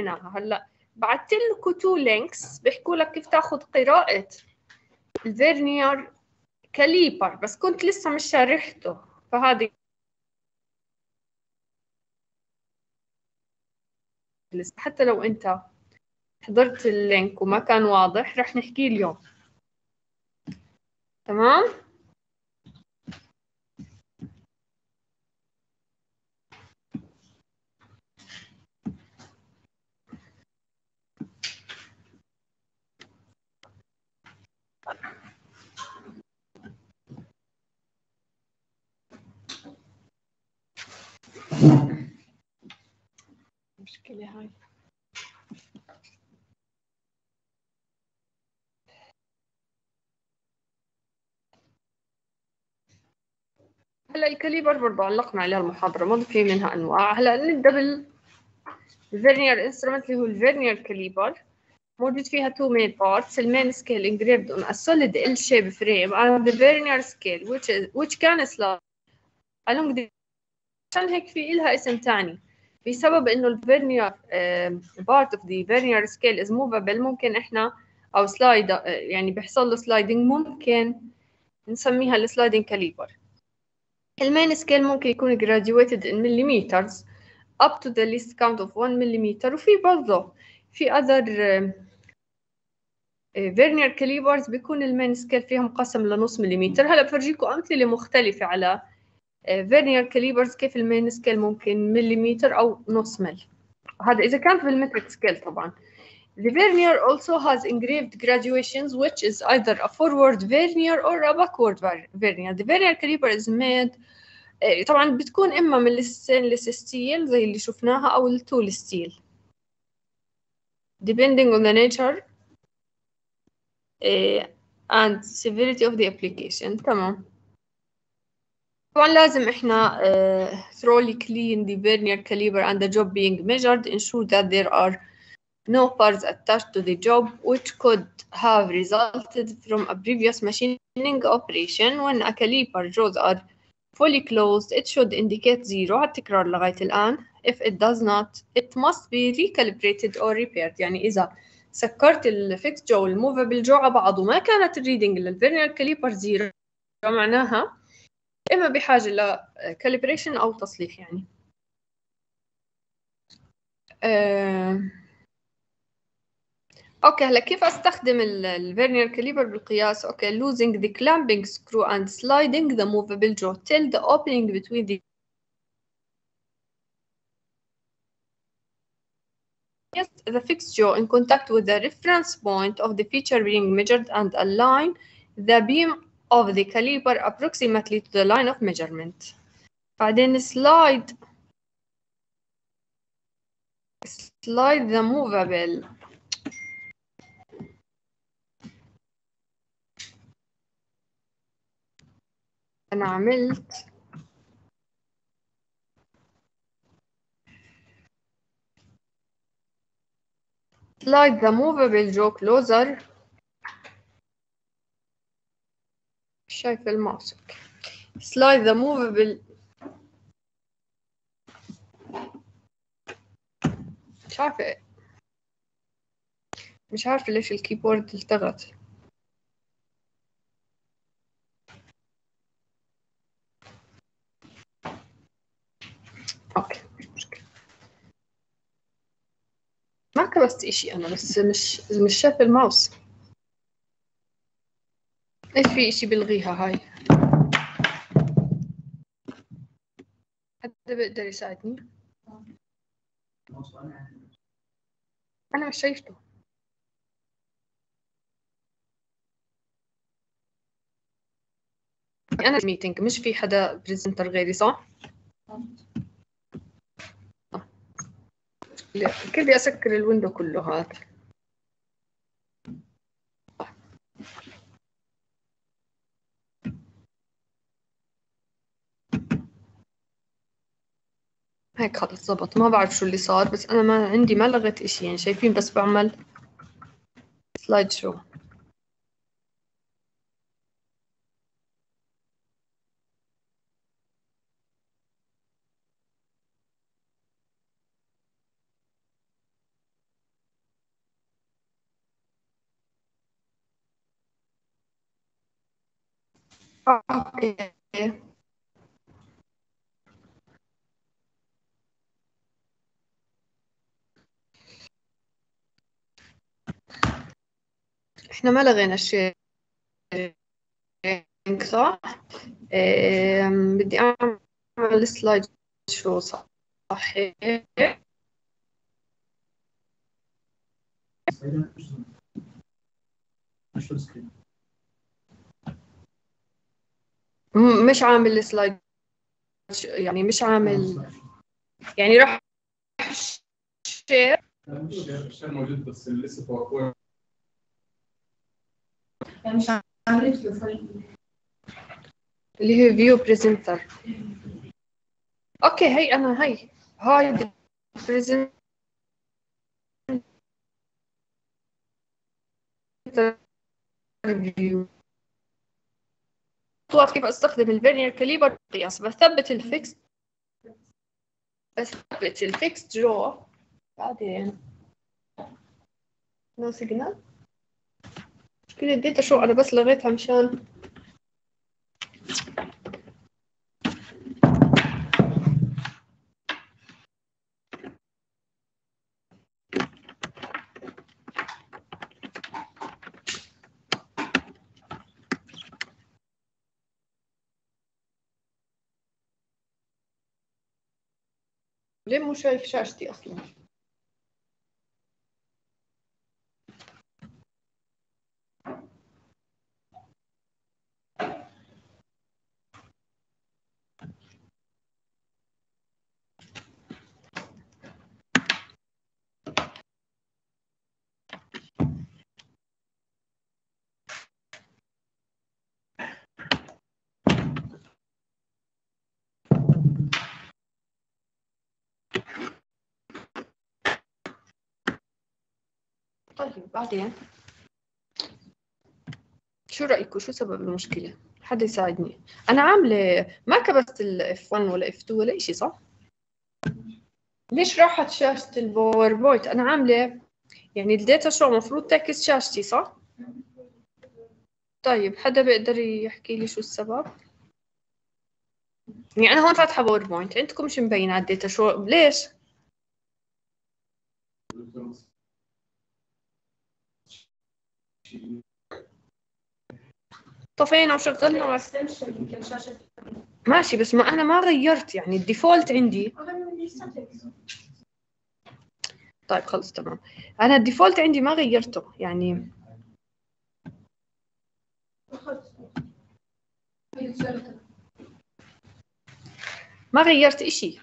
شرحناها. هلا بعثت لكم 2 لينكس بيحكوا لك كيف تاخذ قراءة الفيرنير كاليبر، بس كنت لسه مش شارحته، فهذه لسه حتى لو انت حضرت اللينك وما كان واضح رح نحكيه اليوم. تمام؟ مشكلة هاي. هلا الكاليبر برضه علقنا عليها المحاضرة، برضه في منها أنواع. هلا نبدأ بالفيرنير انسترومنت اللي هو الفيرنير كاليبر. موجود فيها 2 main parts. المين scale engraved on a solid L-shaped frame and the vernier scale which can slide along the. عشان هيك في إلها اسم تاني بسبب إنه الفيرنير part of the vernier scale is movable. ممكن إحنا أو سلايد يعني بيحصل له sliding، ممكن نسميها السلايدنج كاليبر. المين سكيل ممكن يكون graduated in millimeters up to the least count of 1 millimeter. وفي برضه في other فيرنير كاليبرز بيكون المين سكيل فيها مقسم لنص مليمتر. هلا بفرجيكم أمثلة مختلفة على فيرنير كاليبرز كيف المين سكيل ممكن مليمتر أو نص مل. هذا إذا كانت بالمترك سكيل طبعا. The vernier also has engraved graduations which is either a forward vernier or a backward vernier. The vernier caliper is made طبعا بتكون إما من الستينلس ستيل زي اللي شفناها أو التول ستيل depending on the nature and severity of the application. تمام. طبعا لازم احنا thoroughly clean the vernier caliper and the job being measured, ensure that there are no parts attached to the job which could have resulted from a previous machining operation. When a caliper jaws are fully closed it should indicate 0 هالتكرار لغاية الآن. If it does not it must be recalibrated or repaired. يعني إذا سكرت الفيكس جو والموفابل جو على بعض وما كانت الريدنج للفيرنير كاليبر 0 معناها إما بحاجة لكاليبريشن أو تصليح يعني. اوكي هلا كيف استخدم الفيرنير كاليبر بالقياس؟ اوكي losing the clamping screw and sliding the movable jaw till the opening between the fixed jaw in contact with the reference point of the feature being measured and align the beam of the caliper approximately to the line of measurement. بعدين slide the movable أنا عملت slide the movable jaw closer. شايف الماوس. slide the movable مش عارفة ليش الكيبورد التغت. اوكي مش مشكلة. ما كبست اشي انا بس مش شايفة الماوس. ايش في اشي بلغيها هاي؟ حدا بيقدر يساعدني؟ انا مش شايفته. انا ميتينج مش في حدا بريزنتر غيري صح؟ كيف بدي اسكر الويندو كله هذا؟ هيك خلص زبط. ما بعرف شو اللي صار بس انا ما عندي ما لغيت اشي يعني شايفين بس بعمل سلايد شو. اوكي. احنا ما لغينا الشيء صح؟ بدي اعمل سلايد شو صحيح. مش عامل سلايد، يعني مش عامل، يعني راح شير. الشير موجود بس لسه فوق. اللي هي فيو بريزنتر. اوكي هي انا هاي بريزنتر فيو. كيف استخدم الفيرنير كاليبر قياس. بثبت الفيكس جو. بعدين نو سيجنال. مشكلة الداتا شو انا بس لغيتها مشان ليه مو شايف شاشتي اصلا. طيب بعدين شو رأيكم؟ شو سبب المشكلة؟ حدا يساعدني. أنا عاملة ما كبست ال F1 ولا F2 ولا إشي صح؟ ليش راحت شاشة الباوربوينت؟ أنا عاملة يعني الداتا شو المفروض تعكس شاشتي صح؟ طيب حدا بيقدر يحكي لي شو السبب؟ يعني أنا هون فاتحة باوربوينت، عندكم مش مبين على الداتا شو، ليش؟ طفينا وشغلنا ماشي، بس ما أنا ما غيرت يعني الديفولت عندي. طيب خلص تمام. أنا الديفولت عندي ما غيرته يعني. ما غيرت إشي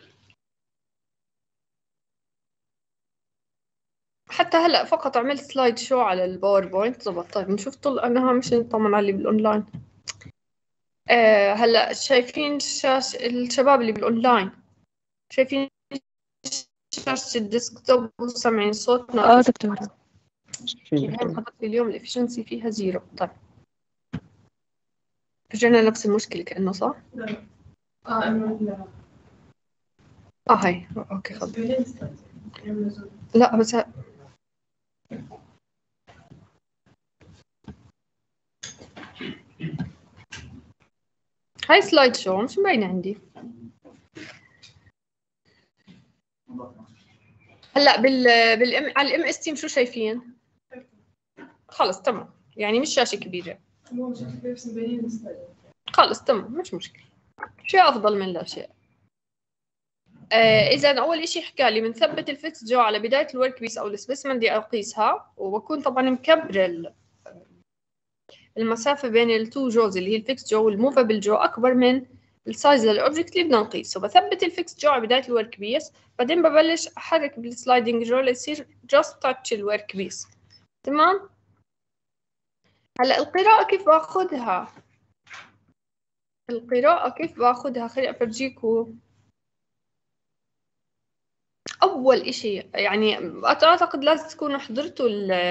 حتى هلا، فقط عملت سلايد شو على الباوربوينت زبط. طيب نشوف طلع انها مش نطمن على اللي بالاونلاين. هلا شايفين الشباب اللي بالاونلاين شايفين شاشة الديسكتوب وسامعين صوتنا؟ دكتورة هي حضرتي اليوم الافشنسي فيها زيرو. طيب رجعنا نفس المشكلة كأنه صح؟ هاي اوكي خلص. لا بس هاي سلايد شو مش مبينة عندي. هلا على الام اس تيم شو شايفين؟ خلص تمام، يعني مش شاشة كبيرة. خلص تمام مش مشكلة، شيء أفضل من لا شيء. إذا أول إشي حكى لي بنثبت الفيكس جو على بداية الورك بيس أو السبيسمن دي أقيسها، وبكون طبعا مكبرة المسافة بين التو جوز اللي هي الفيكس جو والموفابل جو أكبر من السايز للأوبجكت اللي بدنا نقيسه. بثبت الفيكس جو على بداية الورك بيس، بعدين ببلش أحرك بالسلايدنج جو ليصير جاست تاتش الورك بيس. تمام. هلا القراءة كيف باخذها؟ خليني أفرجيكم. أول إشي يعني أعتقد لازم تكونوا حضرتوا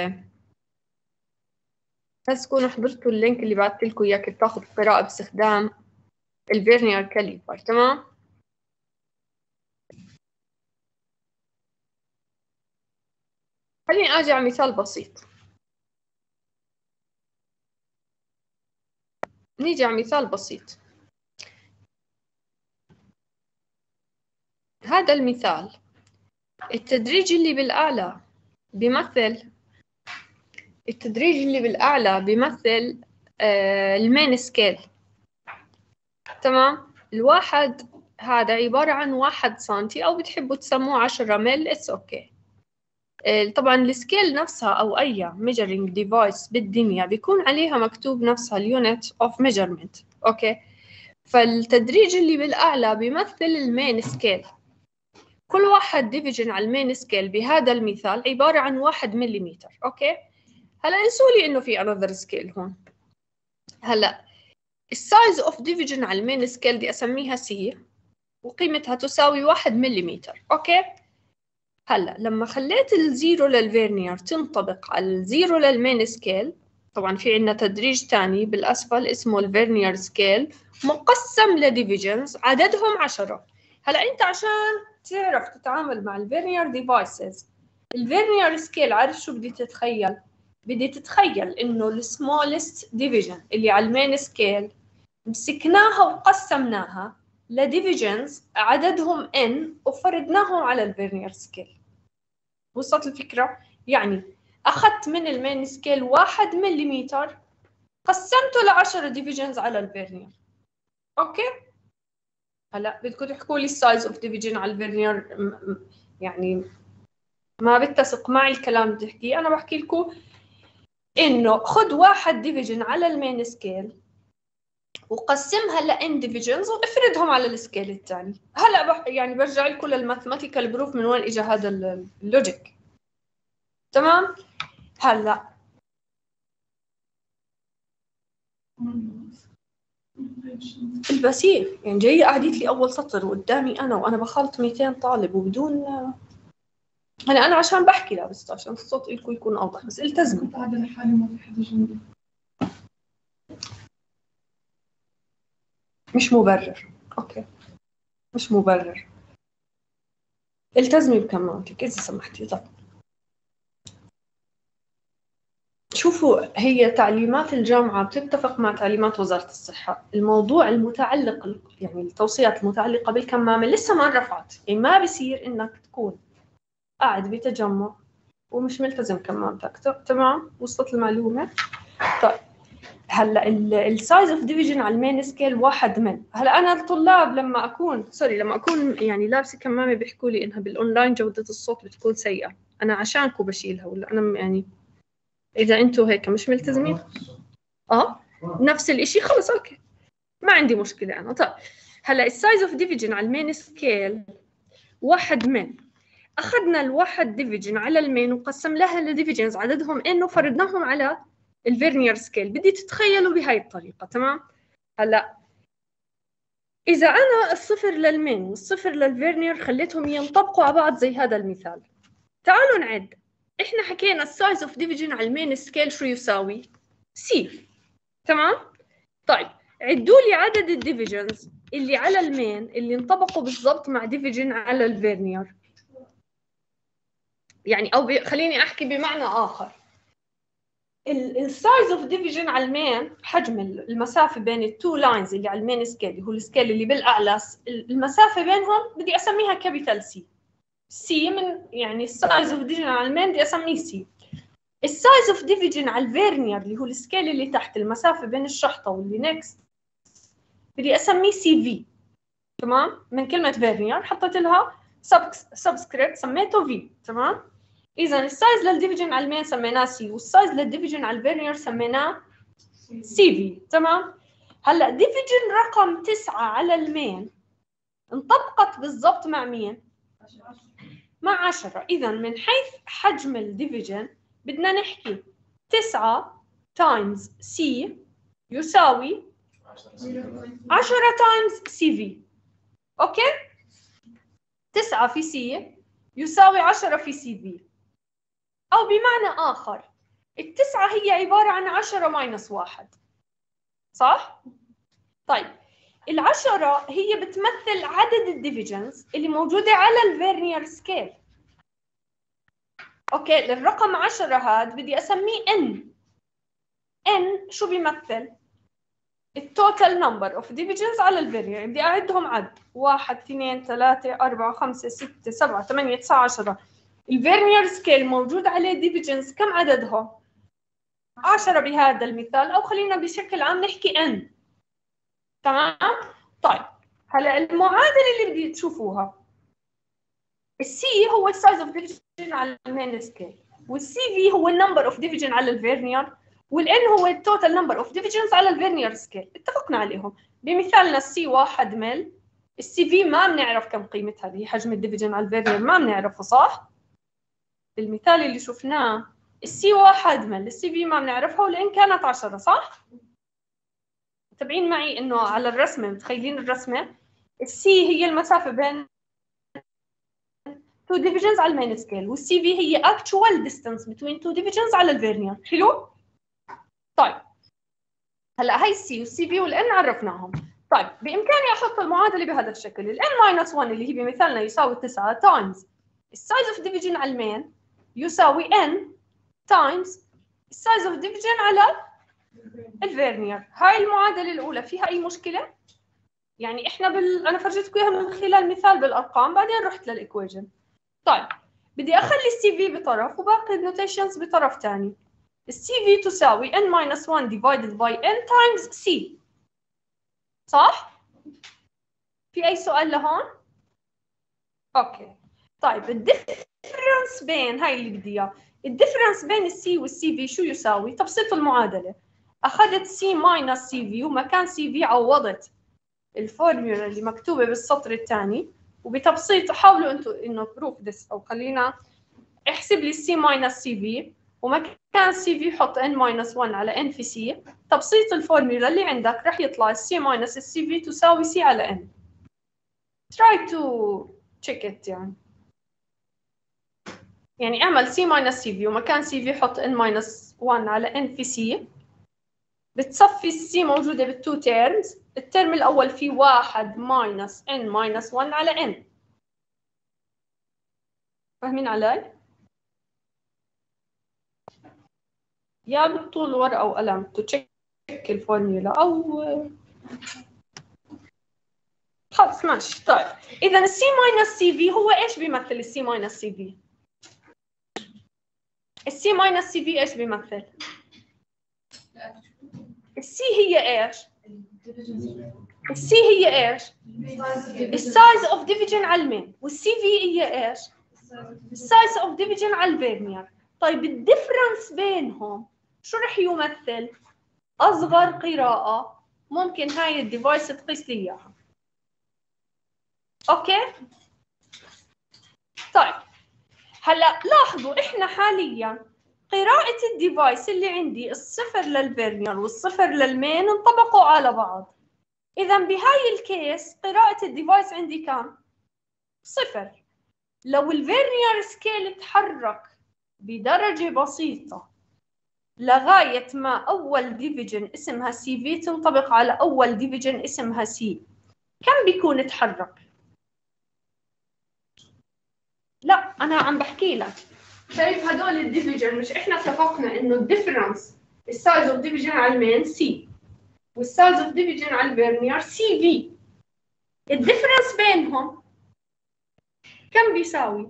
اللينك اللي بعثت لكم إياه كيف تاخذ القراءة باستخدام الفيرنير كاليبر. تمام. خليني أجي على مثال بسيط. نيجي على مثال بسيط. هذا المثال التدريج اللي بالأعلى بيمثل المين سكيل. تمام. الواحد هذا عبارة عن 1 سنتي أو بتحبوا تسموه 10 مل. اتس اوكي. طبعا السكيل نفسها أو أي measuring device بالدنيا بيكون عليها مكتوب نفسها اليونت اوف ميجرمنت. اوكي. فالتدريج اللي بالأعلى بيمثل المين سكيل. كل واحد ديفيجن على المين سكيل بهذا المثال عبارة عن 1 مليمتر. اوكي. هلا انسوا لي انه في another سكيل هون. هلا السايز اوف ديفيجن على المين سكيل دي اسميها سي وقيمتها تساوي 1 مليمتر. اوكي. هلا لما خليت الزيرو للفيرنير تنطبق على الزيرو للمين سكيل، طبعا في عندنا تدريج ثاني بالاسفل اسمه الفيرنير سكيل مقسم لديفيجنز عددهم 10. هلا انت عشان تعرف تتعامل مع الفيرنير ديفايسز، الفيرنير سكيل عارف شو بدي تتخيل؟ بدي تتخيل انه السمولست ديفيجن اللي على المين سكيل مسكناها وقسمناها لديفيجنز عددهم n وفردناهم على الفيرنير سكيل. وصلت الفكرة؟ يعني أخذت من المين سكيل 1 مليمتر قسمته ل10 ديفيجنز على الفيرنير. أوكي؟ هلا بدكم تحكوا لي السايز اوف ديفيجن على الفيرنير، يعني ما بتسق معي الكلام اللي بتحكيه. أنا بحكي لكم إنه خد 1 ديفيجن على المين سكيل وقسمها لان ديفيجنز وافردهم على السكيل الثاني. هلا يعني برجع لكم للماثيماتيكال بروف من وين اجى هذا اللوجيك. تمام. هلا البسيط يعني جايه قعدت لي اول سطر وقدامي انا وانا بخلط 200 طالب وبدون انا عشان بحكي لابس عشان الصوت لكم يكون اوضح، بس التزموا. قاعده لحالي ما في حدا جنبي. مش مبرر. اوكي مش مبرر. التزمي بكمامتك اذا سمحتي. طيب شوفوا، هي تعليمات الجامعة بتتفق مع تعليمات وزارة الصحة. الموضوع المتعلق يعني التوصيات المتعلقة بالكمامة لسه ما رفعت. يعني ما بصير انك تكون قاعد بتجمع ومش ملتزم كمامتك. تمام. وصلت المعلومة؟ طيب هلا السايز اوف ديفيجن على المين سكيل 1 من. هلا انا الطلاب لما اكون يعني لابسه كمامه بيحكوا لي انها بالاونلاين جوده الصوت بتكون سيئه. انا عشانكم بشيلها، ولا انا يعني اذا انتم هيك مش ملتزمين نفس الاشي خلص اوكي ما عندي مشكله انا. طيب هلا السايز اوف ديفيجن على المين سكيل 1 من. اخذنا الواحد ديفيجن على المين وقسم لها لديفيجنز عددهم n وفردناهم على الفيرنير سكيل. بدي تتخيلوا بهاي الطريقه. تمام. هلا اذا انا الصفر للمين والصفر للفيرنير خليتهم ينطبقوا على بعض زي هذا المثال، تعالوا نعد. احنا حكينا السايز اوف ديفيجن على المين سكيل شو يساوي؟ سي. تمام. طيب عدوا لي عدد الديفيجنز اللي على المين اللي انطبقوا بالضبط مع ديفيجن على الفيرنير. يعني او خليني احكي بمعنى اخر، السايز اوف ديفيجن على المين حجم المسافه بين التو لاينز اللي على المين سكيل اللي هو السكيل اللي بالاعلى، المسافه بينهم بدي اسميها كابيتال سي من يعني السايز اوف ديفيجن على المين بدي اسميه سي. السايز اوف ديفيجن على الفيرنير اللي هو السكيل اللي تحت المسافه بين الشحطه واللي نكست بدي اسميه سي في. تمام. من كلمه فيرنير حطيت لها سبسكريبت سميته في. تمام. اذا السايز للديفيجن على المين سميناه سي والسايز للديفيجن على الفيرنير سميناه سي في. تمام. هلا ديفيجن رقم 9 على المين انطبقت بالضبط مع مين؟ مع 10. اذا من حيث حجم الديفيجن بدنا نحكي 9 تايمز سي يساوي 10 تايمز سي في. اوكي. 9 في سي يساوي 10 في سي في. او بمعنى اخر التسعة هي عبارة عن 10 ماينس 1. صح؟ طيب ال10 هي بتمثل عدد الديفيجنز اللي موجودة على الفيرنير سكيل. اوكي. الرقم 10 هذا بدي اسميه n. n شو بيمثل؟ التوتال نمبر اوف ديفيجنز على الفيرير، بدي اعدهم عد 1 2 3 4 5 6 7 8 9 10. الفيرنير سكيل موجود عليه ديفيجنز كم عددهم؟ 10 بهذا المثال، او خلينا بشكل عام نحكي n. تمام؟ طيب هلا المعادله اللي بدي تشوفوها، السي هو السايز اوف ديفيجن على المين سكيل، والسي في هو النمبر اوف ديفيجن على الفيرنير، والان هو التوتال نمبر اوف ديفيجنز على الفيرنير سكيل. اتفقنا عليهم. بمثالنا السي 1 مل، السي في ما بنعرف كم قيمتها، اللي هي حجم الديفيجن على الفيرنير ما بنعرفه، صح؟ بالمثال اللي شفناه السي 1 مل، السي في ما بنعرفها، والان كانت 10، صح؟ متابعين معي انه على الرسمه، متخيلين الرسمه؟ السي هي المسافه بين two divisions على المين سكيل، والسي في هي actual distance between two divisions على الفيرنير. حلو؟ طيب هلا هي السي والسي في والان عرفناهم. طيب بامكاني احط المعادله بهذا الشكل، الان -1 اللي هي بمثالنا يساوي 9 تايمز السايز اوف ديفيجن على المين يساوي n تايمز السايز اوف ديفيجن على الفيرنير. هاي المعادله الاولى فيها اي مشكله؟ يعني احنا انا فرجيتكم اياها من خلال مثال بالارقام، بعدين رحت للايكويشن. طيب بدي اخلي السي في بطرف وباقي النوتيشنز بطرف ثاني. السي في تساوي n-1 divided by n times c، صح؟ في اي سؤال لهون؟ اوكي. طيب الديفرنس بين هاي اللي بدي اياه، الديفرنس بين السي والسي في شو يساوي؟ تبسيط المعادله، اخذت سي ماينس سي في ومكان سي في عوضت الفورمولا اللي مكتوبه بالسطر الثاني، وبتبسيط حاولوا انتم انه بروف ذس، او خلينا احسب لي السي ماينس سي في ومكان سي في حط n ماينس 1 على n في سي. تبسيط الفورمولا اللي عندك رح يطلع السي ماينس السي في تساوي سي على n. try to check it. يعني اعمل سي ماينس سي في ومكان سي في حط n ماينس 1 على n في سي، بتصفي السي موجوده بالتو تيرمز. الترم الاول فيه 1 ماينس n ماينس 1 على n. فاهمين علي؟ يا بطول ورقة وقلم تشيك الفورمولا، أو خلص ماشي. طيب إذا السي ماينس سي في هو إيش بيمثل؟ السي ماينس سي في، السي ماينس سي في إيش بيمثل؟ السي هي إيش؟ السي هي إيش؟ السايز أوف ديفيجن على المين، والسي في هي إيش؟ السايز أوف ديفيجن على الفيرنير. طيب الديفرنس بينهم شو رح يمثل؟ أصغر قراءة ممكن هاي الديفايس تقيس لي إياها. أوكي؟ طيب هلا لاحظوا إحنا حالياً قراءة الديفايس اللي عندي الصفر للفيرنير والصفر للمين انطبقوا على بعض. إذا بهاي الكيس قراءة الديفايس عندي كم؟ صفر. لو الفيرنير سكيل تحرك بدرجة بسيطة لغاية ما أول ديفيجن اسمها سي في تنطبق على أول ديفيجن اسمها سي، كم بيكون تحرك؟ لا أنا عم بحكي لك، شايف هدول الديفيجن؟ مش إحنا اتفقنا إنه الديفرنس السايز أوف ديفيجن على المين سي والسايز أوف ديفيجن على الفيرنير سي في، الديفرنس بينهم كم بيساوي؟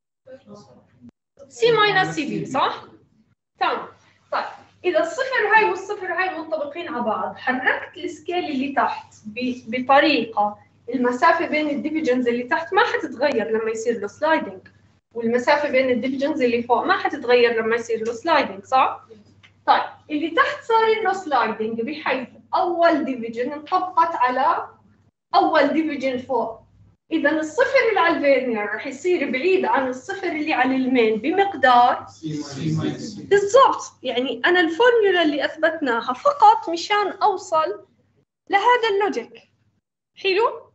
سي ماينس سي في، صح؟ تمام. طيب إذا الصفر هاي والصفر هاي منطبقين على بعض، حركت السكيل اللي تحت بطريقة المسافة بين الديفيجنز اللي تحت ما حتتغير لما يصير له سلايدنج، والمسافة بين الديفيجنز اللي فوق ما حتتغير لما يصير له سلايدنج، صح؟ طيب اللي تحت صار له سلايدنج بحيث أول ديفيجن انطبقت على أول ديفيجن فوق. إذا الصفر اللي على الفيرنير رح يصير بعيد عن الصفر اللي على المين بمقدار بالضبط. يعني أنا الفورمولا اللي أثبتناها فقط مشان أوصل لهذا اللوجيك. حلو؟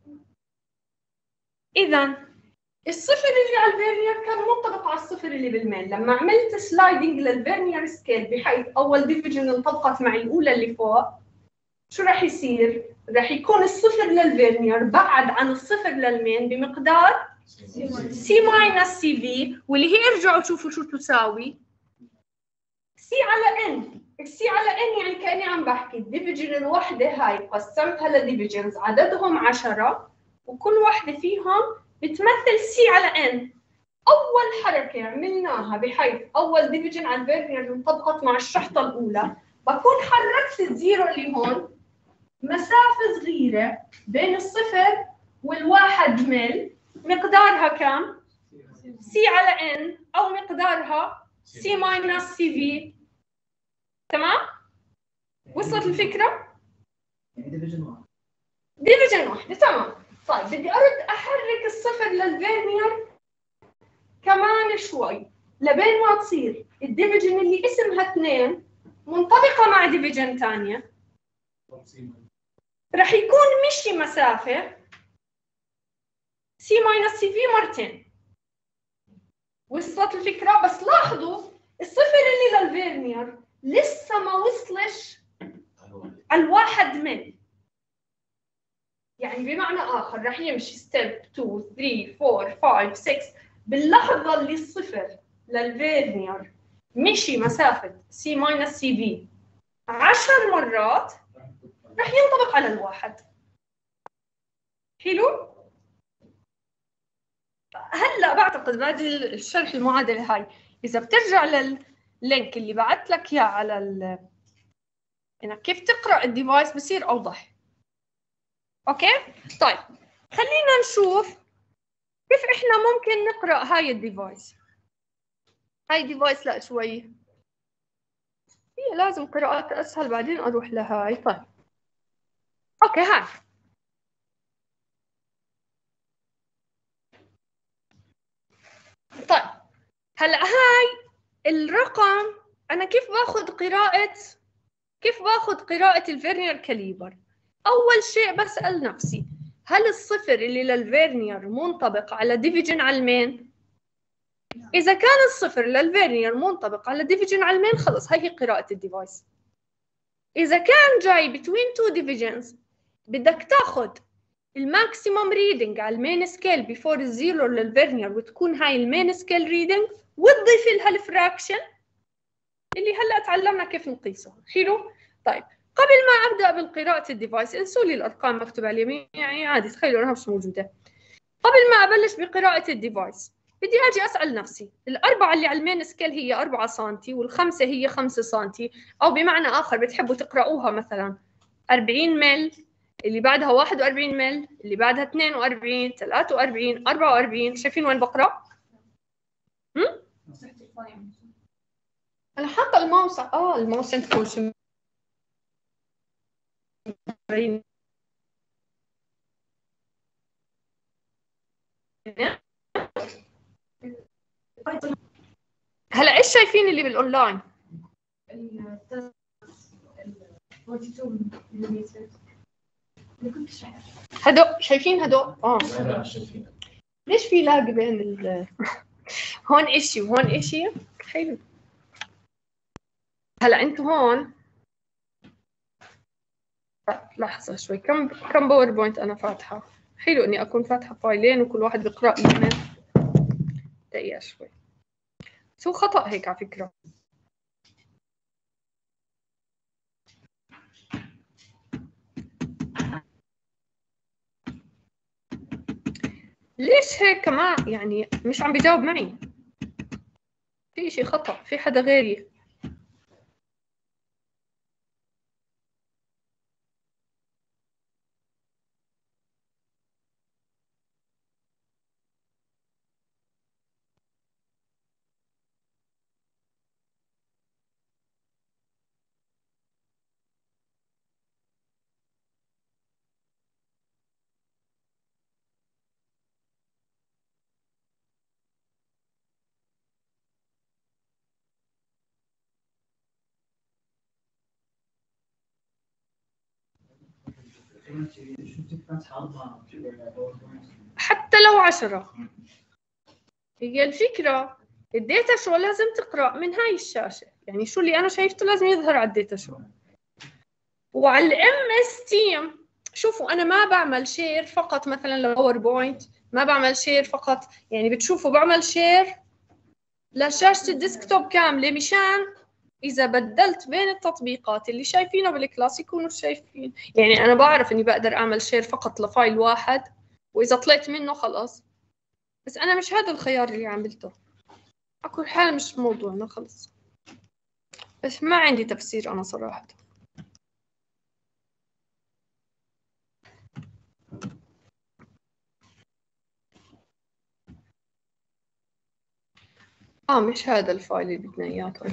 إذا الصفر اللي على الفيرنير كان منطبق على الصفر اللي بالمين. لما عملت سلايدنج للفيرنير سكيل بحيث أول ديفيجن انطبقت مع الأولى اللي فوق، شو رح يصير؟ رح يكون الصفر للفيرنير بعد عن الصفر للمين بمقدار سي ماينس سي في، واللي هي ارجعوا شوفوا شو تساوي سي على ان، السي على ان يعني كاني عم بحكي الديفيجن الوحده هاي قسمتها لديفيجنز عددهم 10 وكل وحده فيهم بتمثل سي على ان. اول حركه عملناها بحيث اول ديفيجن على الفيرنير انطبقت مع الشحطه الاولى، بكون حركت الزيرو اللي هون مسافه صغيره بين الصفر والواحد مل، مقدارها كم؟ سي على ان، او مقدارها سي ماينس سي في. تمام؟ وصلت الفكره؟ يعني ديفيجن واحد. ديفيجن واحده، تمام. طيب بدي ارد احرك الصفر للفيرنير كمان شوي لبين ما تصير الديفيجن اللي اسمها 2 منطبقه مع ديفيجن ثانيه، رح يكون مشي مسافه سي ماينس سي في مرتين. وصلت الفكره؟ بس لاحظوا الصفر اللي للفيرنير لسه ما وصلش الواحد مل، يعني بمعنى آخر رح يمشي ستيب 2 3 4 5 6 باللحظة اللي الصفر للفيرنير مشي مسافة سي ماينس سي في 10 مرات رح ينطبق على الواحد. حلو؟ هلا بعتقد بعد الشرح المعادلة هاي إذا بترجع لللينك اللي بعت لك إياه على إنك كيف تقرأ الديفايس بصير أوضح. أوكي؟ طيب خلينا نشوف كيف إحنا ممكن نقرأ هاي الديفايس. هاي ديفايس لا شوي هي لازم قراءات أسهل بعدين أروح لهاي. طيب أوكي هاي طيب هلا هاي الرقم أنا كيف باخذ قراءة الفيرنير كاليبر. أول شيء بسأل نفسي هل الصفر اللي للفيرنير منطبق على ديفيجن على المين؟ إذا كان الصفر للفيرنير منطبق على ديفيجن على المين خلص هاي هي قراءة الديفايس. إذا كان جاي between two divisions بدك تاخذ الماكسيموم ريدنج على المين سكيل بيفور الزيرو للفيرنير وتكون هاي المين سكيل ريدنج وتضيف لها الفراكشن اللي هلا تعلمنا كيف نقيسه. حلو؟ طيب قبل ما ابدا بالقراءه الديفايس انسوا لي الارقام مكتوبه على اليمين يعني عادي تخيلوا انها مش موجوده. قبل ما ابلش بقراءه الديفايس بدي اجي اسال نفسي الاربعه اللي على المين سكيل هي 4 سم والخمسه هي 5 سم، او بمعنى اخر بتحبوا تقراوها مثلا 40 مل، اللي بعدها 41 مل، اللي بعدها 42 43 44. شايفين وين بقرا؟ انا حاطه الماوس الماوس عندكم شو هلا ايش شايفين اللي بالاونلاين؟ 42 ملم. هدو شايفين هدو؟ ليش في لاج بين هون اشي وهون اشي؟ حلو. هلا انتم هون لحظة شوي كم باوربوينت انا فاتحة؟ حلو اني اكون فاتحة فايلين وكل واحد بيقرأ لي من دقيقة شوي. شو خطأ هيك على فكرة. ليش هيك ما يعني مش عم بيجاوب معي؟ في شيء خطأ، في حدا غيري. حتى لو 10 هي الفكرة. الداتا شو لازم تقرأ من هاي الشاشة، يعني شو اللي أنا شايفته لازم يظهر على الداتا شو. وعلى الام اس تيم شوفوا أنا ما بعمل شير فقط مثلا لباوربوينت، ما بعمل شير فقط، يعني بتشوفوا بعمل شير لشاشة الديسكتوب كاملة مشان إذا بدلت بين التطبيقات اللي شايفينه بالكلاس يكونوا شايفين. يعني أنا بعرف إني بقدر أعمل شير فقط لفايل واحد، وإذا طلعت منه خلاص. بس أنا مش هذا الخيار اللي عملته. أكو حال مش موضوعنا خلص. بس ما عندي تفسير أنا صراحة. مش هذا الفايل اللي بدنا إياه. طيب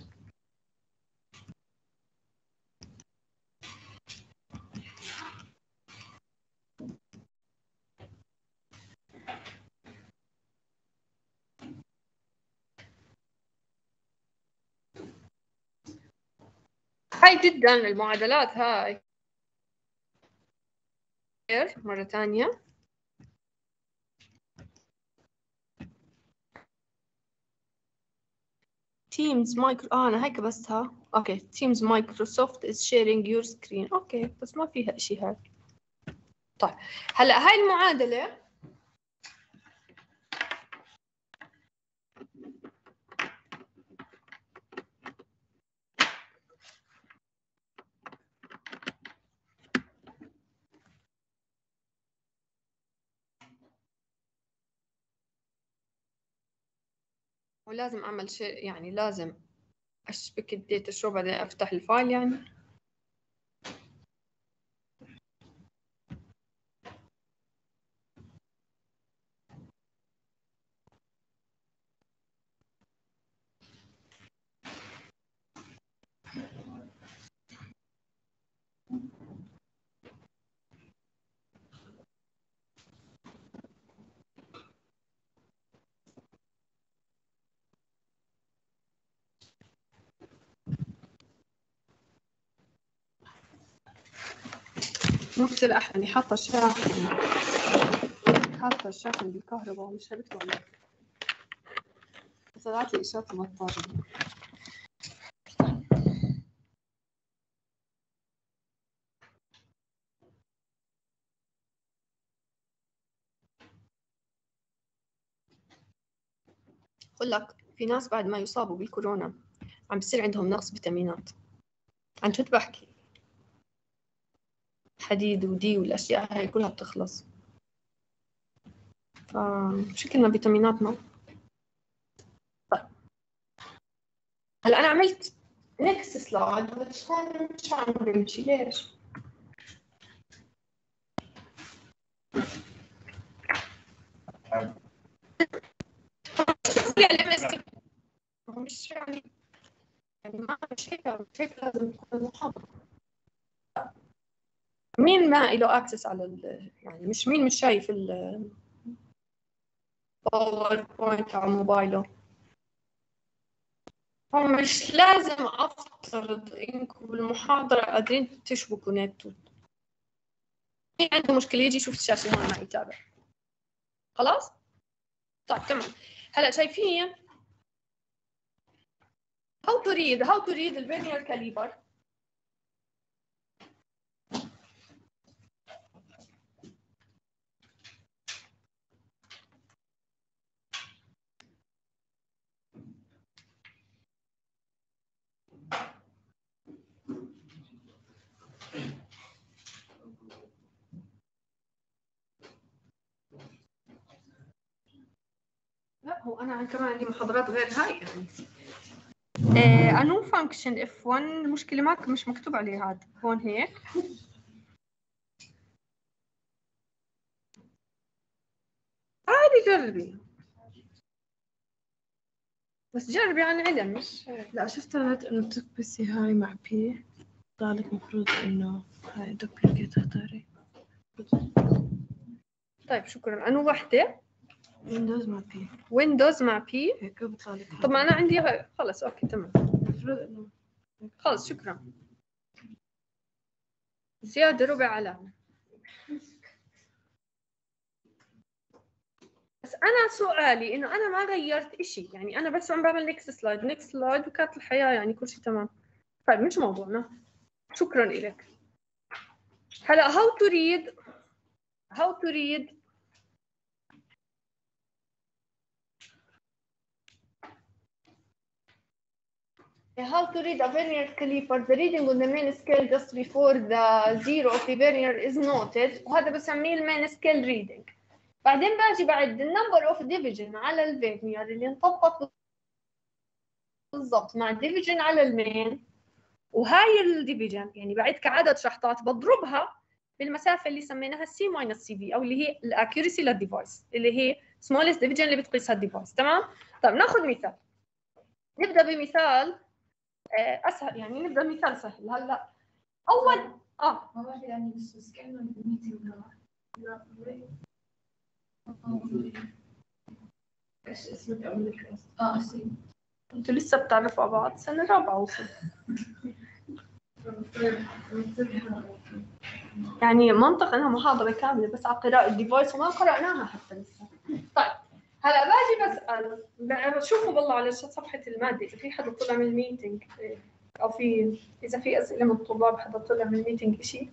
هاي جدا المعادلات هاي. مرة ثانية. Teams micro أنا هيك بسها. أوكي Teams Microsoft is sharing your screen. أوكي بس ما فيها إشي هاي. طيب هلا هاي المعادلة ولازم أعمل شيء، يعني لازم أشبك الداتا شو بعدين أفتح الفايل يعني. نفس الأحد حاطة الشاحن بالكهرباء مش شبكته ولا طلعت لي إشارة البطارية. أقول لك في ناس بعد ما يصابوا بالكورونا عم بصير عندهم نقص فيتامينات. عن جد بحكي، حديد ودي والأشياء هاي كلها بتخلص، فشكلنا فيتاميناتنا. طيب هلا أنا عملت نكست سلايد بس هون مش عم بمشي. ليش؟ مش يعني ما مش هيك لازم تكون المحاضرة. مين ما له اكسس على يعني مش شايف الباوربوينت على موبايله. هو مش لازم افترض انكم بالمحاضرة قادرين تشبكوا نت. مين عنده مشكلة يجي يشوف الشاشة هون معي يتابع. خلاص؟ طيب تمام. هلا شايفين how to read الفيرنير كاليبر. لا هو انا كمان عندي محاضرات غير هاي يعني. انو فانكشن F1 المشكلة مش مكتوب عليه هذا هون هيك. عادي جربي، بس جربي عن علم مش. لا شفت انه تكبسي هاي مع بي ذلك مفروض انه هاي دوبليكيت اختاري. طيب شكرا. انو وحدة ويندوز مع بي ويندوز مع بي هيك بيطلع لك. طب ما انا عندي خلص اوكي تمام. المفروض انه خلص شكرا. زيادة ربع علامة. بس أنا سؤالي إنه أنا ما غيرت إشي، يعني أنا بس عم بعمل نيكست سلايد وكانت الحياة يعني كل شيء تمام. طيب مش موضوعنا. شكرا لك. هلا how to read how to read a vernier caliper. The reading on the main scale just before the zero of the vernier is noted. وهذا بسميه المين سكيل reading. بعدين باجي بعد النمبر اوف ديفيجن على الفيرنير اللي انطبقت بالضبط مع ديفيجن على المين، وهاي الديفيجن يعني بعد كعدد شحطات بضربها بالمسافه اللي سميناها سي ماينس سي في، او اللي هي الاكيورسي للديفايس اللي هي سمولست ديفيجن اللي بتقيسها الديفايس. تمام. طيب ناخذ مثال، نبدا بمثال اسهل، يعني نبدا مثال سهل. هلا اول ما بعرف يعني بس كأنه الميتنج لا ايش اسمك قبل الكلاس؟ اسيل. انتوا لسه بتعرفوا على بعض، سنه رابعه وصل. يعني منطق انها محاضره كامله بس على قراءه الديفايس وما قراناها حتى لسه. طيب هلا باجي بسال، شوفوا بالله على صفحه الماده اذا في حدا طلع من الميتنج، او اذا في اسئله من الطلاب حدا طلع من الميتنج شيء.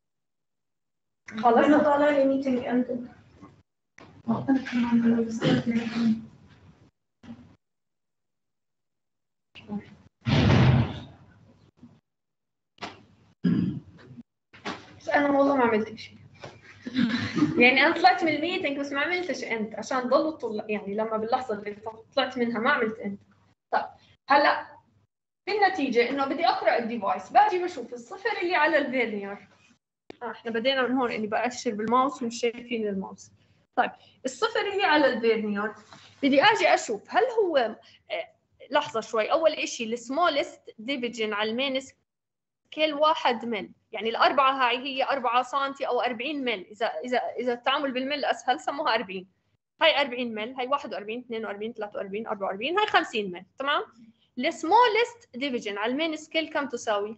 خلص انا طالع لي ميتنج عندك. بس انا والله ما عملت شيء. يعني انا طلعت من الميتنج بس ما عملتش انت عشان ضلوا الطلاب، يعني لما باللحظه اللي طلعت منها ما عملت انت. طيب هلا بالنتيجه انه بدي اقرا الديفايس، باجي بشوف الصفر اللي على الفيرنير. احنا بدينا من هون اني باشر بالماوس ومش شايفين الماوس. طيب الصفر اللي على الفيرنير بدي اجي اشوف هل هو لحظه شوي. اول شيء السمولست ديفيجن على المين سكيل 1 مل، يعني الاربعه هاي هي 4 سم او 40 مل. اذا التعامل بالمل اسهل سموها 40. هاي 40 مل، هاي 41 42 43 44، هاي 50 مل. تمام. السمولست ديفيجن على المين سكيل كم تساوي؟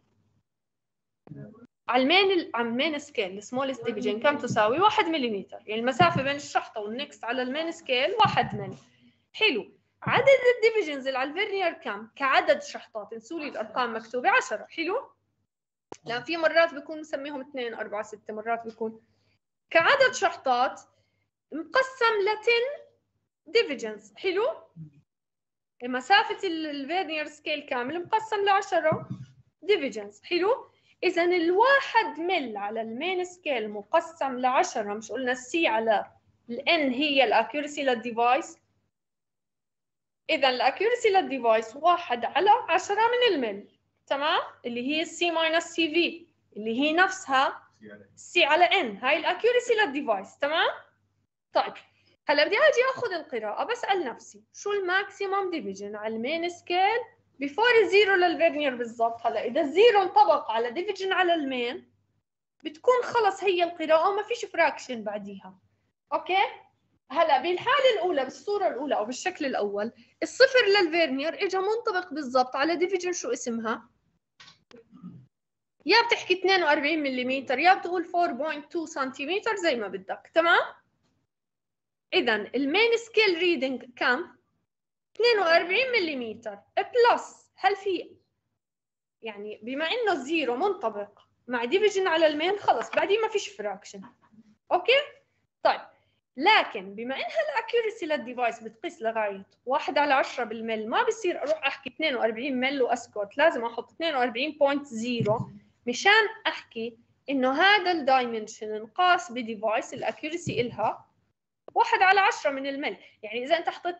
على المين سكيل السمولست ديفيجن كم تساوي؟ 1 ملم. يعني المسافه بين الشحطه والنكست على المين سكيل 1 مل. حلو. عدد الديفيجنز اللي على الفيرنير كم؟ كعدد شحطات، انسوا لي الارقام مكتوبه 10. حلو. لا في مرات بيكون مسميهم 2 4 6، مرات بيكون كعدد شحطات مقسم ل 10 ديفيجنز. حلو. مسافه الفيرنير سكيل كامل مقسم ل 10 ديفيجنز. حلو. إذا الواحد مل على المين سكيل مقسم ل10، مش قلنا السي على الان هي الاكيورسي للديفايس؟ إذا الاكيورسي للديفايس 1 على 10 من المل. تمام. اللي هي السي ماينس سي في اللي هي نفسها سي على ان، هاي الاكيورسي للديفايس. تمام. طيب هلا بدي اجي اخذ القراءه، بسال نفسي شو الماكسيمم ديفيجن على المين سكيل بيفور الزيرو للفيرنير بالضبط. هلا اذا الزيرو انطبق على ديفيجن على المين بتكون خلص هي القراءه وما فيش فراكشن بعديها. اوكي. هلا بالحاله الاولى بالصوره الاولى او بالشكل الاول الصفر للفيرنير اجى منطبق بالضبط على ديفيجن شو اسمها؟ يا بتحكي 42 ملم يا بتقول 4.2 سنتيمتر زي ما بدك. تمام. اذا المين سكيل ريدنج كم؟ 42 ملم بلس. هل في يعني بما انه الزيرو منطبق مع ديفيجن على المين خلص بعدين ما فيش فراكشن. اوكي. طيب لكن بما انها الاكيورسي للديفايس بتقيس لغايه 1 على 10 بالمل، ما بصير اروح احكي 42 مل واسكت، لازم احط 42.0 مشان احكي انه هذا الدايمنشن انقاس بديفايس الاكيورسي الها 1 على 10 من المل. يعني اذا انت حطيت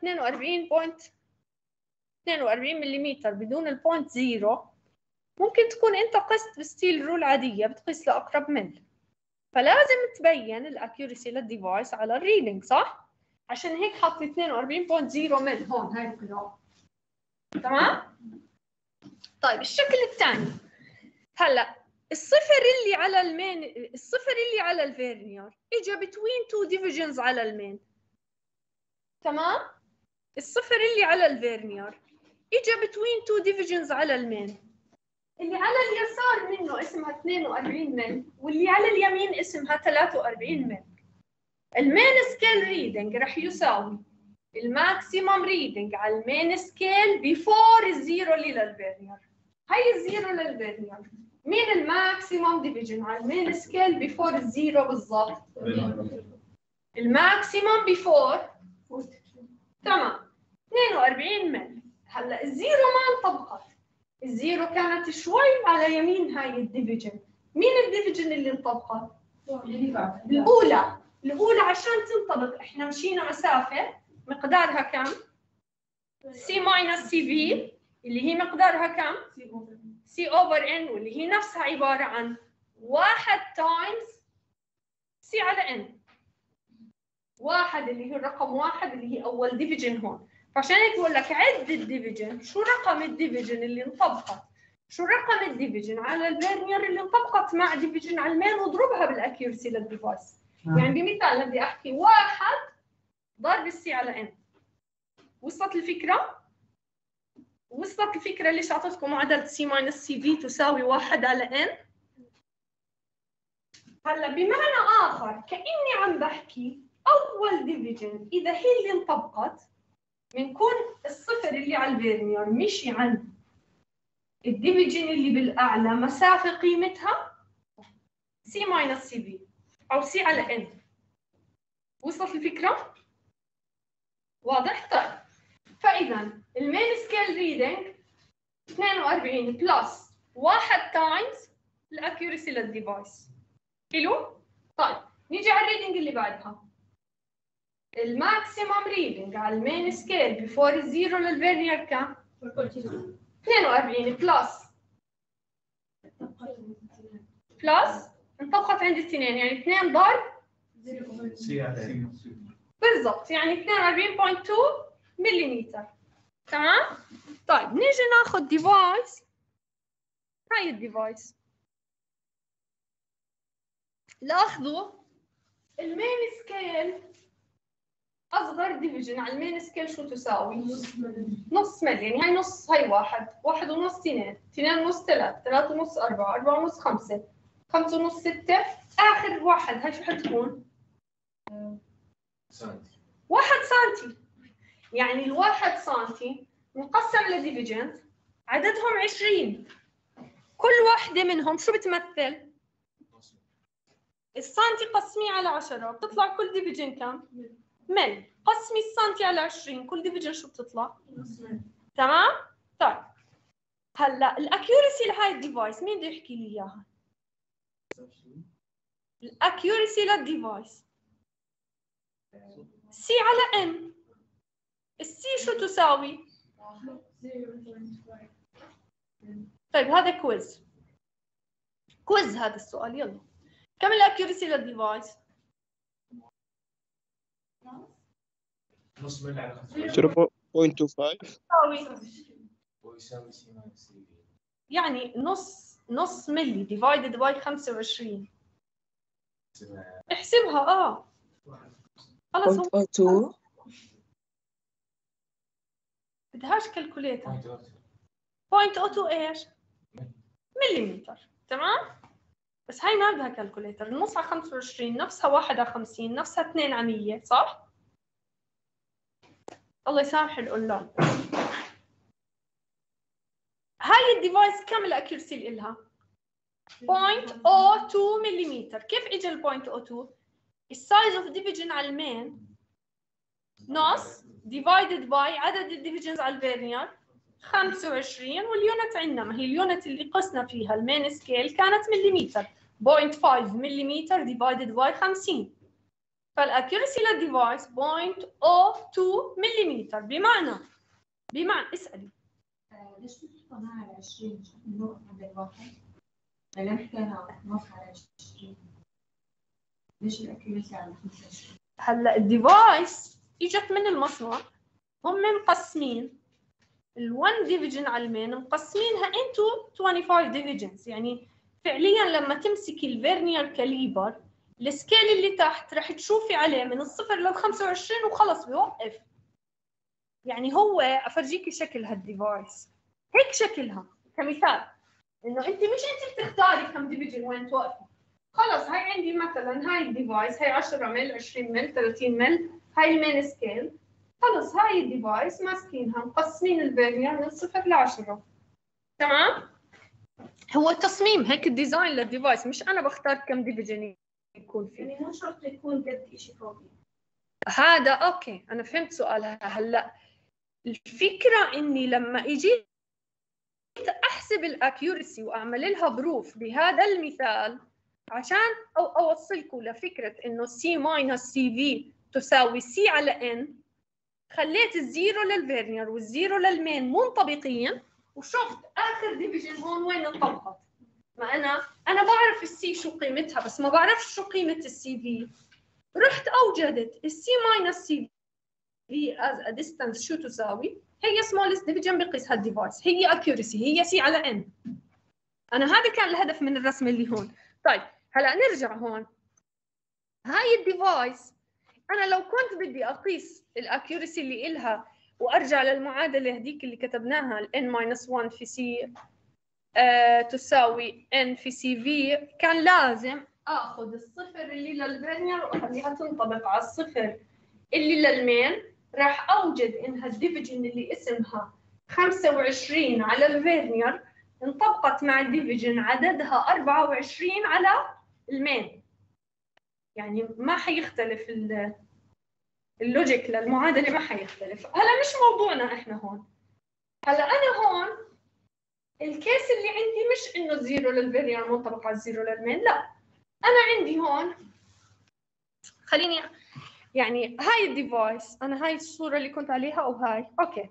42 ملم بدون البوينت زيرو ممكن تكون انت قست بستيل رول عاديه بتقيس لاقرب مل، فلازم تبين الاكيورسي للديفايس على الريدنج صح؟ عشان هيك حطيت 42.0 مل هون هاي القراءه. تمام؟ طيب الشكل الثاني هلا الصفر اللي على المين، الصفر اللي على الفيرنير اجى بتوين تو ديفيجنز على المين. تمام؟ الصفر اللي على الفيرنير اجى بتوين تو ديفيجنز على المين. اللي على اليسار منه اسمها 42 مل واللي على اليمين اسمها 43 مل. المين سكيل ريدنج رح يساوي الماكسيمم ريدنج على المين سكيل بيفور الزيرو اللي للفيرنير. هي الزيرو للفيرنير. مين الماكسيمم ديفيجن على المين سكيل بيفور الزيرو بالضبط؟ الماكسيمم بيفور تمام 42 مل. هلا الزيرو ما انطبقت، الزيرو كانت شوي على يمين هاي الديفيجن. مين الديفيجن اللي انطبقت؟ الأولى عشان تنطبق احنا مشينا مسافة مقدارها كم؟ سي ماينس سي في اللي هي مقدارها كم؟ سي اوفر ان واللي هي نفسها عبارة عن 1 تايمز سي على ان. 1 اللي هي الرقم 1 اللي هي أول ديفيجن هون. فعشان هيك بقول لك عد الديفيجن، شو رقم الديفيجن اللي انطبقت؟ شو رقم الديفيجن على الفيرنير اللي انطبقت مع ديفيجن على المين واضربها بالاكيورسي للديفايس. يعني بمثال بدي احكي 1 ضرب السي على ان. وصلت الفكره؟ وصلت الفكره ليش اعطيتكم معادله سي ماينس سي في تساوي 1 على ان؟ هلا بمعنى اخر كاني عم بحكي اول ديفيجن اذا هي اللي انطبقت بنكون الصفر اللي على الفيرنير مشي عن الديفيجن اللي بالاعلى مسافه قيمتها سي ماينس سي في او سي على ان. وصلت الفكره؟ واضح؟ طيب فاذا المين سكيل ريدنج 42 بلس 1 تايمز الاكيورسي للديفايس. حلو؟ طيب نيجي على الريدنج اللي بعدها. الماكسيمم ريدنج على المين سكيل بيفور الزيرو للفيرنير كم؟ 42 بلس انطبقت عند الاثنين يعني 2 ضرب بالضبط يعني 42.2 ملم. تمام؟ طيب نيجي ناخذ ديفايس. هاي الديفايس لاحظوا المين سكيل اصغر ديفيجن على المين سكيل شو تساوي؟ نص ملي. يعني هاي نص، هاي 1 ونص 2 ونص 3 ونص 4 ونص 5 ونص 6 اخر 1 هاي شو حتكون؟ سنتي. 1 سنتي. يعني ال1 سنتي مقسم لديفيجنز عددهم 20. كل واحدة منهم شو بتمثل؟ السنتي قسميه على 10 بتطلع كل ديفيجن كم؟ مل. قسمي السنتي على 20 كل ديفيجن شو بتطلع؟ تمام؟ طيب هلا الاكيورسي لهاي الديفايس مين بده يحكي لي اياها؟ الاكيورسي للديفايس سي على ان. السي شو تساوي؟ طيب هذا كويز هذا السؤال. يلا كم الاكيورسي للديفايس؟ نص ملي على 0.25 ويساوي سي ماينس سي في. يعني نص ملي ديفايدد باي 25. احسبها. خلص هو 0.02 بدهاش كالكوليتر. 0.02 ايش؟ مليمتر. تمام؟ بس هاي ما بدها كالكوليتر. النص على 25 نفسها 1 على 50 نفسها 2 على 100 صح؟ الله يسامح القلاب. هاي الديفايس كم الاكيورسي اللي إلها؟ 0.02 ملم. كيف اجى ال 0.02؟ السايز اوف ديفيجن على المين نص ديفايدد باي عدد الديفيجنز على الفيرنير 25 واليونت عندنا ما هي اليونت اللي قسنا فيها المين سكيل كانت مليمتر 0.5 ملم ديفايدد باي 50. فالاكيورسي للديفايس 0.02 ملم. بمعنى اسالي ليش بتحطها على 20 نقطة عند الواحد؟ لما حكينا نص على 20 ليش الأكيورسي على 25؟ هلا الديفايس اجت من المصنع هم مقسمين ال1 ديفيجن على المين مقسمينها انتو 25 ديفيجنز. يعني فعليا لما تمسكي الفيرنير كاليبر السكيل اللي تحت رح تشوفي عليه من الصفر لل 25 وخلص بيوقف. يعني هو افرجيكي شكل هالديفايس هيك شكلها كمثال انه انت مش انت بتختاري كم ديفيجن وين توقفي. خلص هاي عندي مثلا هاي الديفايس هاي 10 مل 20 مل 30 مل هاي المين سكيل. خلص هاي الديفايس ماسكينها مقسمين الفيرنير من 0 ل 10. تمام؟ هو تصميم هيك الديزاين للديفايس مش انا بختار كم ديفيجن يكون فيه. يعني مو شرط يكون قد شيء فوقي. هذا اوكي انا فهمت سؤالها. هلا الفكره اني لما اجيت احسب احسب الاكيورسي واعمل لها بروف بهذا المثال عشان اوصلكم لفكره انه سي ماينس سي في تساوي سي على ان، خليت الزيرو للفيرنير والزيرو للمين منطبقين، وشفت اخر ديفيجن هون وين انطبقت. ما انا بعرف السي شو قيمتها بس ما بعرفش شو قيمه السي في. رحت اوجدت السي ماينس سي في از ا ديستانس شو تساوي؟ هي سمولست ديفيجن بقيس هالديفايس، هي اكيورسي، هي سي على ان. انا هذا كان الهدف من الرسم اللي هون. طيب هلا نرجع هون. هاي الديفايس انا لو كنت بدي اقيس الاكيورسي اللي إلها وارجع للمعادله هذيك اللي كتبناها ال n-1 في سي تساوي n في سي في، كان لازم اخذ الصفر اللي للفيرنير واخليها تنطبق على الصفر اللي للمين. راح اوجد انها الديفيجن اللي اسمها 25 على الفيرنير انطبقت مع الديفيجن عددها 24 على المين. يعني ما حيختلف اللوجيك للمعادله، ما حيختلف. هلا مش موضوعنا احنا هون. هلا انا هون الكيس اللي عندي مش انه الزيرو للفيرنير منطبق على الزيرو للمين، لا انا عندي هون خليني يعني هاي الديفايس، انا هاي الصوره اللي كنت عليها او هاي اوكي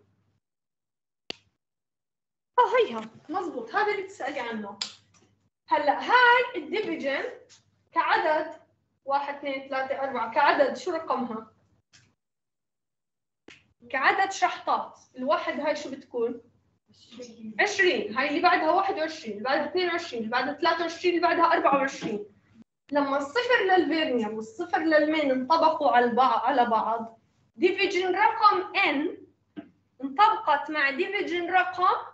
هيها مزبوط، هذا اللي تسالي عنه. هلا هاي الديفيجن كعدد 1 2 3 4 كعدد شو رقمها؟ كعدد شحطات. الواحد هاي شو بتكون؟ 20. هاي اللي بعدها 21، اللي بعدها 22، اللي بعدها 23، اللي بعدها 24. لما الصفر للفيرنير والصفر للمين انطبقوا على بعض ديفيجن رقم n انطبقت مع ديفيجن رقم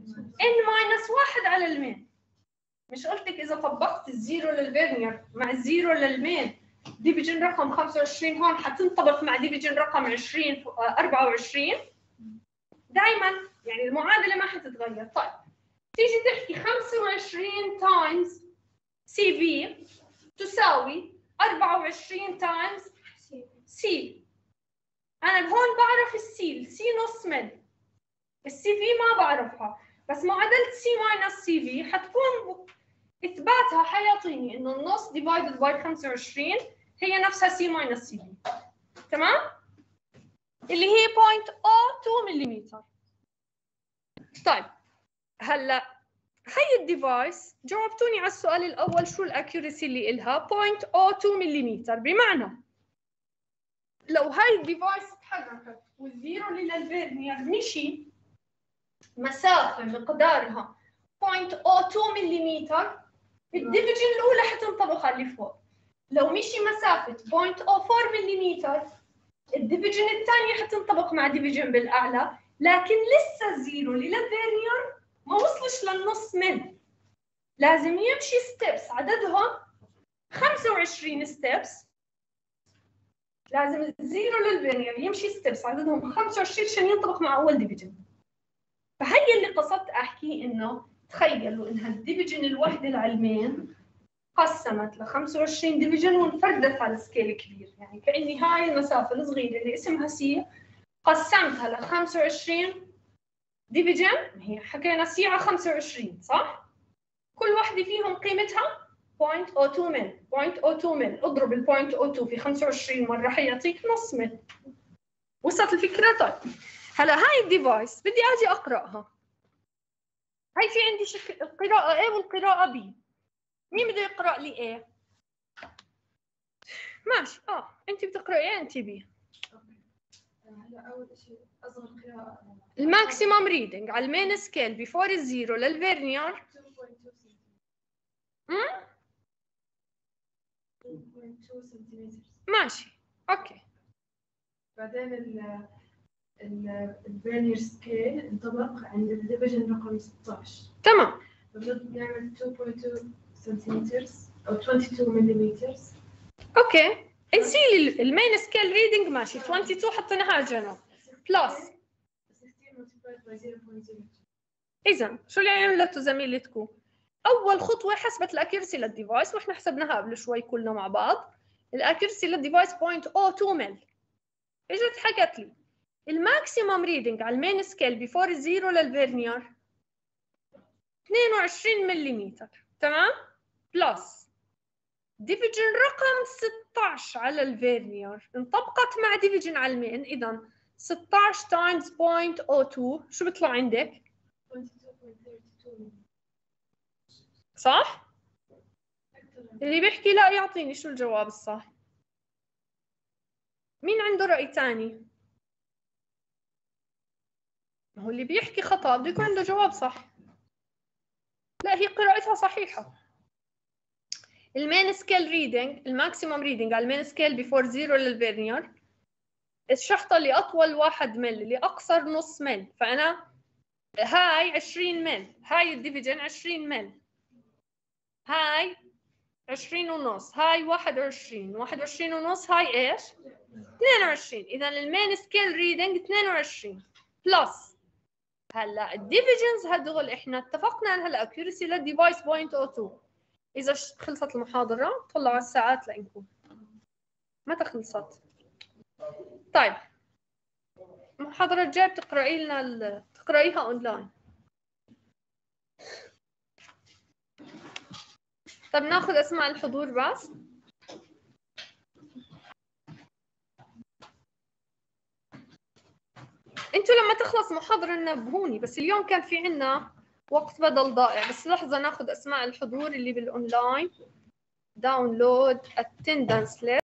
n-1 على المين. مش قلت لك اذا طبقت الزيرو للفيرنير مع الزيرو للمين ديفيجن رقم 25 هون حتنطبق مع ديفيجن رقم 24. دائما يعني المعادله ما حتتغير. طيب تيجي تحكي 25 تايمز سي في تساوي 24 تايمز سي. انا هون بعرف السي نص مل، السي في ما بعرفها، بس معادله سي ماينس سي في حتكون اثباتها حيعطيني انه النص ديفايدد باي 25 هي نفسها سي ماينس سي في. تمام؟ اللي هي 0.02 ملم. طيب هلا هي الديفايس جاوبتوني على السؤال الاول شو الاكيورسي اللي إلها 0.02 ملم. بمعنى لو هاي الديفايس تحركت والزيرو اللي للفيرنير مشي مسافه مقدارها 0.02 ملم الديفيجن الاولى حتنطبق على اللي فوق. لو مشي مسافه 0.04 ملم الديفيجن الثانيه حتنطبق مع ديفيجن بالاعلى، لكن لسه الزيرو اللي للفيرنير ما وصلش للنص مل. لازم يمشي ستيبس عددهم 25 ستيبس. لازم الزيرو للفيرنير يمشي ستيبس عددهم 25 عشان ينطبق مع اول ديفيجن. فهي اللي قصدت احكي انه تخيلوا انها الديفيجن الوحده العلمين قسمت ل 25 ديفيجن وانفردت على سكيل كبير. يعني كاني هاي المسافه الصغيره اللي اسمها سي قسمتها ل 25 ديفيجن. هي حكينا سي على 25 صح؟ كل واحده فيهم قيمتها 0.02 مل. 0.02 مل اضرب ال 0.02 في 25 مره حيعطيك نص مل. وصلت الفكره؟ طيب هلا هاي الديفايس بدي اجي اقراها. هاي في عندي شكل القراءه A والقراءه B. مين بده يقرا لي A؟ ماشي انت بتقراي A انت B. هلا اول شيء اصغر قراءة الماكسيمم ريدنج على المين سكيل بيفور الزيرو للفيرنير 2.2 سنتيمتر. ماشي اوكي. بعدين الفيرنير سكيل انطبق عند الديفيجن رقم 16. تمام. نعمل 2.2 سنتيمتر او 22 ملم. اوكي نسيل المين سكيل ريدنج ماشي 22 حطيناها على جنب بلس 16 اذا شو اللي عملته زميلتكم؟ اول خطوه حسبت الاكيرسي للديفايس واحنا حسبناها قبل شوي كلنا مع بعض. الاكيرسي للديفايس 0.02 مل. اجت حكت لي الماكسيمم ريدنج على المين سكيل بيفور الزيرو للفيرنير 22 ملم. تمام؟ بلس ديفيجن رقم 16 على الفيرنير انطبقت مع ديفيجن على المين. إذا 16 تايمز 0.02 شو بيطلع عندك؟ صح؟ اللي بيحكي لا يعطيني شو الجواب الصح. مين عنده رأي تاني؟ هو اللي بيحكي خطأ بده يكون عنده جواب صح. لا هي قراءتها صحيحة. المين سكيل ريدنج، الماكسيموم ريدنج على المين سكيل بيفور زيرو للفيرنير، الشحطة اللي أطول 1 مل اللي أقصر نص مل، فأنا هاي 20 مل، هاي الديفيجن 20 مل، هاي 20 ونص، هاي 21 ونص، هاي إيش؟ 22. إذا المين سكيل ريدنج 22 بلس هلا الديفيجنز هدول احنا اتفقنا على الاكيورسي للديفايس 0.02. اذا خلصت المحاضره طلعوا على الساعات لانكم متى خلصت. طيب المحاضره الجايه بتقراي لنا تقرايها اونلاين. طب ناخذ اسماء الحضور بس. انتوا لما تخلص محاضره نبهوني، بس اليوم كان في عنا وقت بدل ضائع. بس لحظه ناخذ اسماء الحضور اللي بالاونلاين. داونلود attendance list.